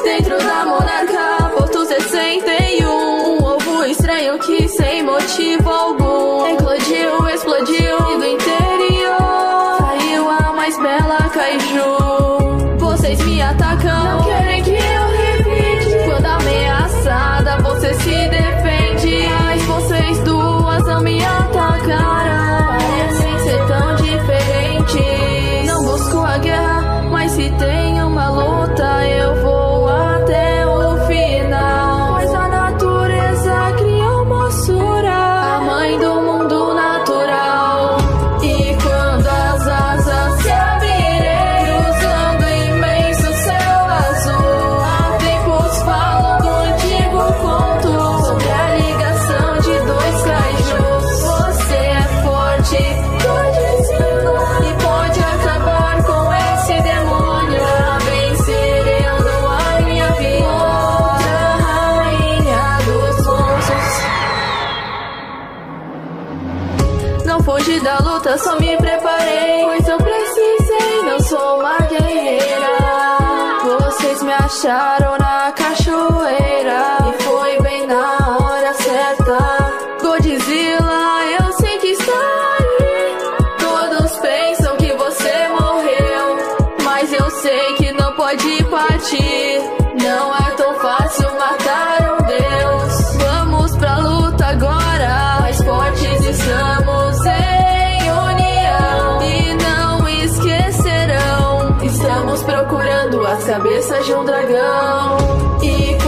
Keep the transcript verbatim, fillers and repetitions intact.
Dentro da monarca, Porto sessenta e um, um ovo estranho que sem motivo algum eclodiu, explodiu e do interior saiu a mais bela kaiju. Vocês me atacam, não querem que eu repita. Quando ameaçada você se defende, mas vocês duas não me atacaram. Parecem ser tão diferentes. Não busco a guerra, mas se tem uma luta eu vou até o final. Pois a natureza criou moçura, a mãe do mundo natural. E quando as asas se abrirem, cruzando imenso céu azul, há tempos falam do antigo conto sobre a ligação de dois kaijus. Você é forte, Godzilla, e pode acabar com esse demônio. Pra vencer eu dou a minha vida, outra rainha dos monstros. Não fugi da luta, só me preparei, pois eu precisei, não sou uma guerreira. Vocês me acharam na cachoeira e foi bem na hora certa. Godzilla, eu sei que está aí. Todos pensam que você morreu, mas eu sei que não pode partir. Não é tão fácil matar um deus. Vamos pra luta agora, mais fortes estamos em união. E não esquecerão, estamos procurando as cabeças de um dragão. E